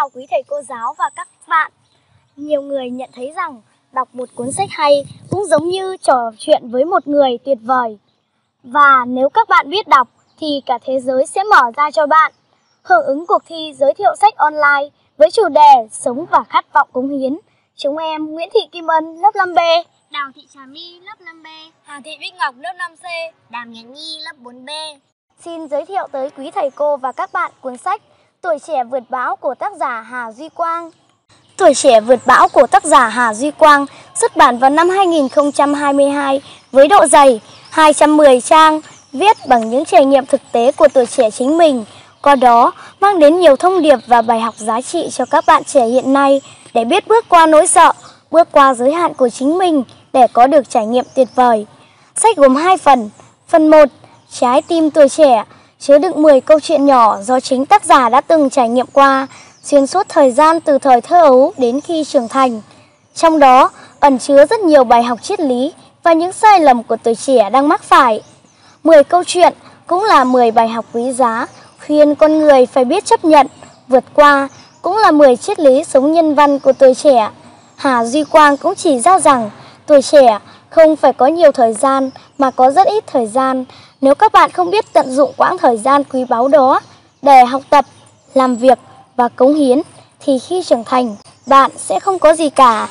chào quý thầy cô giáo và các bạn. Nhiều người nhận thấy rằng đọc một cuốn sách hay cũng giống như trò chuyện với một người tuyệt vời. Và nếu các bạn biết đọc thì cả thế giới sẽ mở ra cho bạn. Hưởng ứng cuộc thi giới thiệu sách online với chủ đề Sống và khát vọng cống hiến, chúng em Nguyễn Thị Kim Ân lớp 5B, Đào Thị Trà My lớp 5B, Hà Thị Bích Ngọc lớp 5C, Đàm Nhật Nhi lớp 4B. xin giới thiệu tới quý thầy cô và các bạn cuốn sách Tuổi trẻ vượt bão của tác giả Hà Duy Quang. Tuổi trẻ vượt bão của tác giả Hà Duy Quang xuất bản vào năm 2022 với độ dày 210 trang, viết bằng những trải nghiệm thực tế của tuổi trẻ chính mình, qua đó mang đến nhiều thông điệp và bài học giá trị cho các bạn trẻ hiện nay để biết bước qua nỗi sợ, bước qua giới hạn của chính mình để có được trải nghiệm tuyệt vời. Sách gồm 2 phần. Phần 1, Trái tim tuổi trẻ, chứa đựng 10 câu chuyện nhỏ do chính tác giả đã từng trải nghiệm qua, xuyên suốt thời gian từ thời thơ ấu đến khi trưởng thành. Trong đó ẩn chứa rất nhiều bài học triết lý và những sai lầm của tuổi trẻ đang mắc phải. 10 câu chuyện cũng là 10 bài học quý giá, khuyên con người phải biết chấp nhận, vượt qua, cũng là 10 triết lý sống nhân văn của tuổi trẻ. Hà Duy Quang cũng chỉ ra rằng tuổi trẻ không phải có nhiều thời gian mà có rất ít thời gian. Nếu các bạn không biết tận dụng quãng thời gian quý báu đó để học tập, làm việc và cống hiến thì khi trưởng thành bạn sẽ không có gì cả.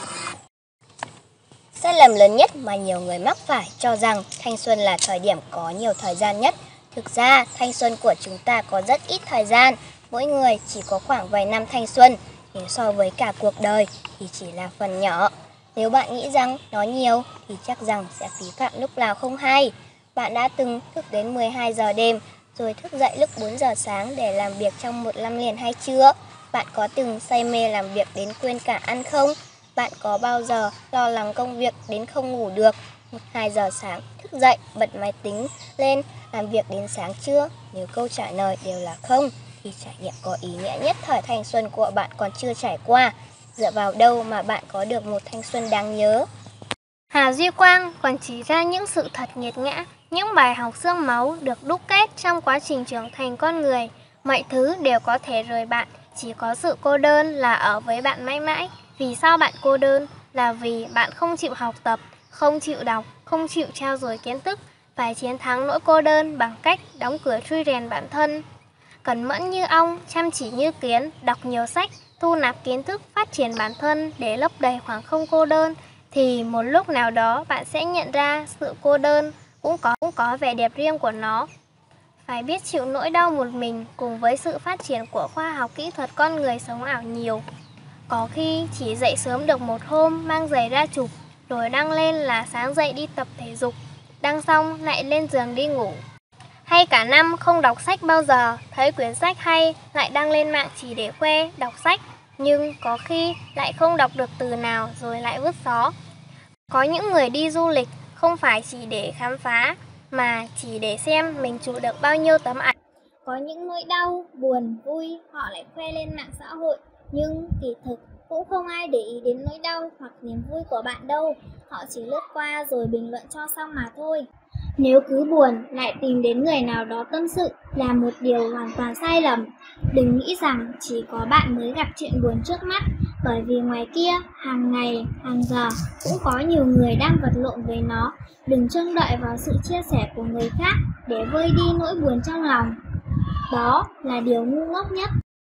Sai lầm lớn nhất mà nhiều người mắc phải cho rằng thanh xuân là thời điểm có nhiều thời gian nhất. Thực ra, thanh xuân của chúng ta có rất ít thời gian. Mỗi người chỉ có khoảng vài năm thanh xuân, nếu so với cả cuộc đời thì chỉ là phần nhỏ. Nếu bạn nghĩ rằng nó nhiều thì chắc rằng sẽ phí phạm lúc nào không hay. Bạn đã từng thức đến 12 giờ đêm rồi thức dậy lúc 4 giờ sáng để làm việc trong một năm liền hay chưa? Bạn có từng say mê làm việc đến quên cả ăn không? Bạn có bao giờ lo lắng công việc đến không ngủ được? 1-2 giờ sáng thức dậy bật máy tính lên làm việc đến sáng chưa? Nếu câu trả lời đều là không thì trải nghiệm có ý nghĩa nhất thời thanh xuân của bạn còn chưa trải qua. Dựa vào đâu mà bạn có được một thanh xuân đáng nhớ? Hà Duy Quang còn chỉ ra những sự thật nghiệt ngã, những bài học xương máu được đúc kết trong quá trình trưởng thành con người. Mọi thứ đều có thể rời bạn, chỉ có sự cô đơn là ở với bạn mãi mãi. Vì sao bạn cô đơn? Là vì bạn không chịu học tập, không chịu đọc, không chịu trao dồi kiến thức. Phải chiến thắng nỗi cô đơn bằng cách đóng cửa chui rèn bản thân. Cẩn mẫn như ong, chăm chỉ như kiến, đọc nhiều sách, thu nạp kiến thức, phát triển bản thân để lấp đầy khoảng không cô đơn. Thì một lúc nào đó bạn sẽ nhận ra sự cô đơn cũng có vẻ đẹp riêng của nó. Phải biết chịu nỗi đau một mình cùng với sự phát triển của khoa học kỹ thuật con người sống ảo nhiều. Có khi chỉ dậy sớm được một hôm mang giày ra chụp, rồi đăng lên là sáng dậy đi tập thể dục, đăng xong lại lên giường đi ngủ. Hay cả năm không đọc sách bao giờ, thấy quyển sách hay lại đăng lên mạng chỉ để khoe đọc sách, nhưng có khi lại không đọc được từ nào rồi lại vứt xó. Có những người đi du lịch không phải chỉ để khám phá mà chỉ để xem mình chụp được bao nhiêu tấm ảnh. Có những nỗi đau, buồn, vui họ lại khoe lên mạng xã hội, nhưng kỳ thực cũng không ai để ý đến nỗi đau hoặc niềm vui của bạn đâu. Họ chỉ lướt qua rồi bình luận cho xong mà thôi. Nếu cứ buồn lại tìm đến người nào đó tâm sự là một điều hoàn toàn sai lầm. Đừng nghĩ rằng chỉ có bạn mới gặp chuyện buồn trước mắt, bởi vì ngoài kia hàng ngày, hàng giờ cũng có nhiều người đang vật lộn với nó. Đừng trông đợi vào sự chia sẻ của người khác để vơi đi nỗi buồn trong lòng. Đó là điều ngu ngốc nhất.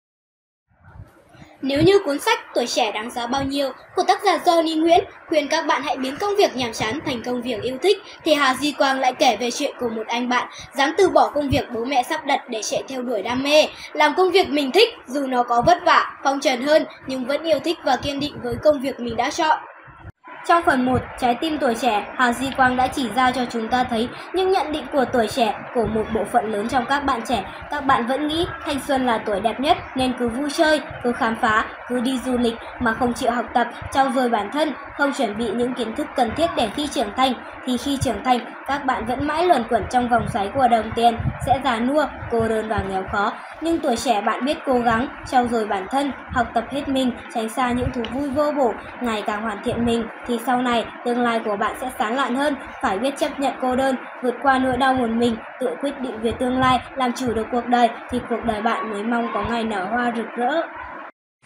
Nếu như cuốn sách Tuổi trẻ đáng giá bao nhiêu của tác giả Johnny Nguyễn khuyên các bạn hãy biến công việc nhàm chán thành công việc yêu thích, thì Hà Duy Quang lại kể về chuyện của một anh bạn dám từ bỏ công việc bố mẹ sắp đặt để chạy theo đuổi đam mê, làm công việc mình thích dù nó có vất vả, phong trần hơn nhưng vẫn yêu thích và kiên định với công việc mình đã chọn. Trong phần 1, Trái tim tuổi trẻ, Hà Duy Quang đã chỉ ra cho chúng ta thấy những nhận định của tuổi trẻ của một bộ phận lớn trong các bạn trẻ. Các bạn vẫn nghĩ thanh xuân là tuổi đẹp nhất nên cứ vui chơi, cứ khám phá, cứ đi du lịch mà không chịu học tập, trau dồi bản thân, không chuẩn bị những kiến thức cần thiết để khi trưởng thành. Thì khi trưởng thành, các bạn vẫn mãi luẩn quẩn trong vòng xoáy của đồng tiền, sẽ già nua, cô đơn và nghèo khó. Nhưng tuổi trẻ bạn biết cố gắng, trau dồi bản thân, học tập hết mình, tránh xa những thú vui vô bổ, ngày càng hoàn thiện mình, thì sau này tương lai của bạn sẽ sáng lạn hơn. Phải biết chấp nhận cô đơn, vượt qua nỗi đau một mình, tự quyết định về tương lai, làm chủ được cuộc đời, thì cuộc đời bạn mới mong có ngày nở hoa rực rỡ.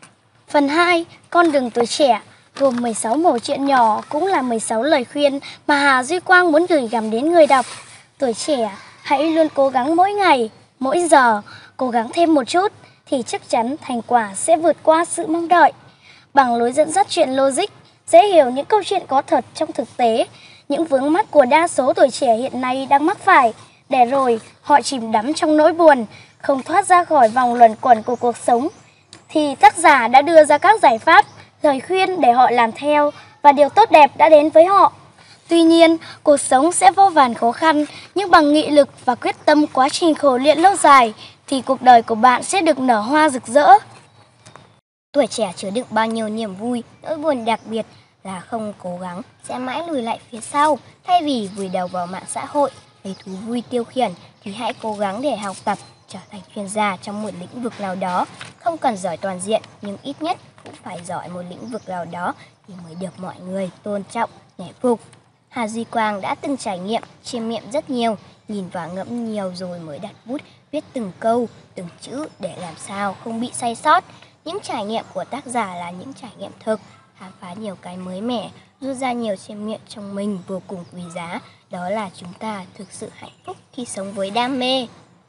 Phần 2, Con đường tuổi trẻ, gồm 16 mẩu chuyện nhỏ, cũng là 16 lời khuyên mà Hà Duy Quang muốn gửi gắm đến người đọc. Tuổi trẻ, hãy luôn cố gắng mỗi ngày, mỗi giờ, cố gắng thêm một chút thì chắc chắn thành quả sẽ vượt qua sự mong đợi. Bằng lối dẫn dắt chuyện logic, dễ hiểu những câu chuyện có thật trong thực tế, những vướng mắc của đa số tuổi trẻ hiện nay đang mắc phải, để rồi họ chìm đắm trong nỗi buồn, không thoát ra khỏi vòng luẩn quẩn của cuộc sống, thì tác giả đã đưa ra các giải pháp, lời khuyên để họ làm theo và điều tốt đẹp đã đến với họ. Tuy nhiên, cuộc sống sẽ vô vàn khó khăn, nhưng bằng nghị lực và quyết tâm quá trình khổ luyện lâu dài thì cuộc đời của bạn sẽ được nở hoa rực rỡ. Tuổi trẻ chứa đựng bao nhiêu niềm vui, nỗi buồn đặc biệt là không cố gắng sẽ mãi lùi lại phía sau. Thay vì vùi đầu vào mạng xã hội, lấy thú vui tiêu khiển thì hãy cố gắng để học tập, trở thành chuyên gia trong một lĩnh vực nào đó. Không cần giỏi toàn diện nhưng ít nhất cũng phải giỏi một lĩnh vực nào đó thì mới được mọi người tôn trọng, nể phục. Hà Duy Quang đã từng trải nghiệm, chiêm nghiệm rất nhiều, nhìn và ngẫm nhiều rồi mới đặt bút viết từng câu, từng chữ để làm sao không bị sai sót. Những trải nghiệm của tác giả là những trải nghiệm thực, khám phá nhiều cái mới mẻ, rút ra nhiều chiêm nghiệm trong mình vô cùng quý giá. Đó là chúng ta thực sự hạnh phúc khi sống với đam mê.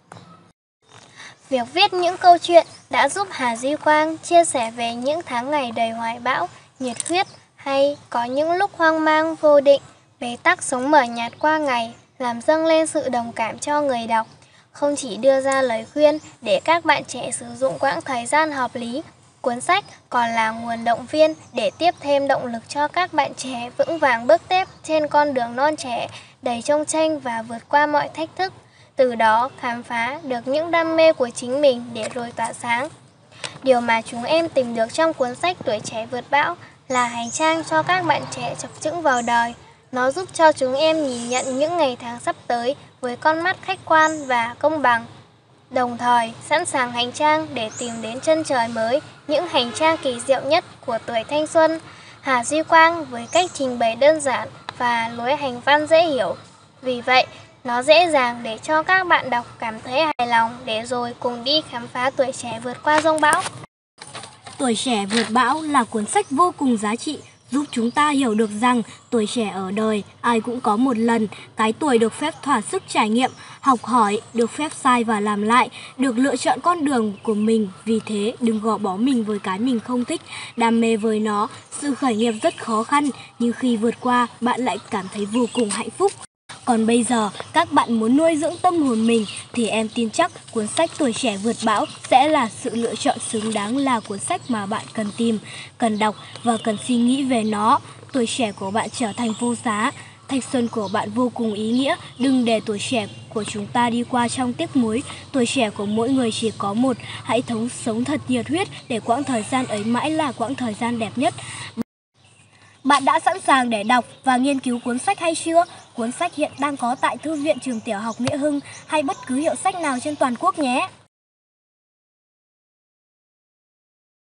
Việc viết những câu chuyện đã giúp Hà Duy Quang chia sẻ về những tháng ngày đầy hoài bão, nhiệt huyết hay có những lúc hoang mang vô định, bế tắc sống mở nhạt qua ngày, làm dâng lên sự đồng cảm cho người đọc. Không chỉ đưa ra lời khuyên để các bạn trẻ sử dụng quãng thời gian hợp lý, cuốn sách còn là nguồn động viên để tiếp thêm động lực cho các bạn trẻ vững vàng bước tiếp trên con đường non trẻ đầy chông chênh và vượt qua mọi thách thức. Từ đó khám phá được những đam mê của chính mình để rồi tỏa sáng. Điều mà chúng em tìm được trong cuốn sách Tuổi Trẻ Vượt Bão là hành trang cho các bạn trẻ chập chững vào đời. Nó giúp cho chúng em nhìn nhận những ngày tháng sắp tới với con mắt khách quan và công bằng, đồng thời sẵn sàng hành trang để tìm đến chân trời mới, những hành trang kỳ diệu nhất của tuổi thanh xuân. Hà Duy Quang với cách trình bày đơn giản và lối hành văn dễ hiểu. Vì vậy, nó dễ dàng để cho các bạn đọc cảm thấy hài lòng để rồi cùng đi khám phá tuổi trẻ vượt qua giông bão. Tuổi trẻ vượt bão là cuốn sách vô cùng giá trị, giúp chúng ta hiểu được rằng tuổi trẻ ở đời ai cũng có một lần, cái tuổi được phép thỏa sức trải nghiệm, học hỏi, được phép sai và làm lại, được lựa chọn con đường của mình. Vì thế đừng gò bó mình với cái mình không thích, đam mê với nó. Sự khởi nghiệp rất khó khăn, nhưng khi vượt qua bạn lại cảm thấy vô cùng hạnh phúc. Còn bây giờ, các bạn muốn nuôi dưỡng tâm hồn mình thì em tin chắc cuốn sách Tuổi Trẻ Vượt Bão sẽ là sự lựa chọn xứng đáng, là cuốn sách mà bạn cần tìm, cần đọc và cần suy nghĩ về nó. Tuổi trẻ của bạn trở thành vô giá, thanh xuân của bạn vô cùng ý nghĩa. Đừng để tuổi trẻ của chúng ta đi qua trong tiếc nuối. Tuổi trẻ của mỗi người chỉ có một, hãy sống thật nhiệt huyết để quãng thời gian ấy mãi là quãng thời gian đẹp nhất. Bạn đã sẵn sàng để đọc và nghiên cứu cuốn sách hay chưa? Cuốn sách hiện đang có tại Thư viện Trường Tiểu học Nghĩa Hưng hay bất cứ hiệu sách nào trên toàn quốc nhé!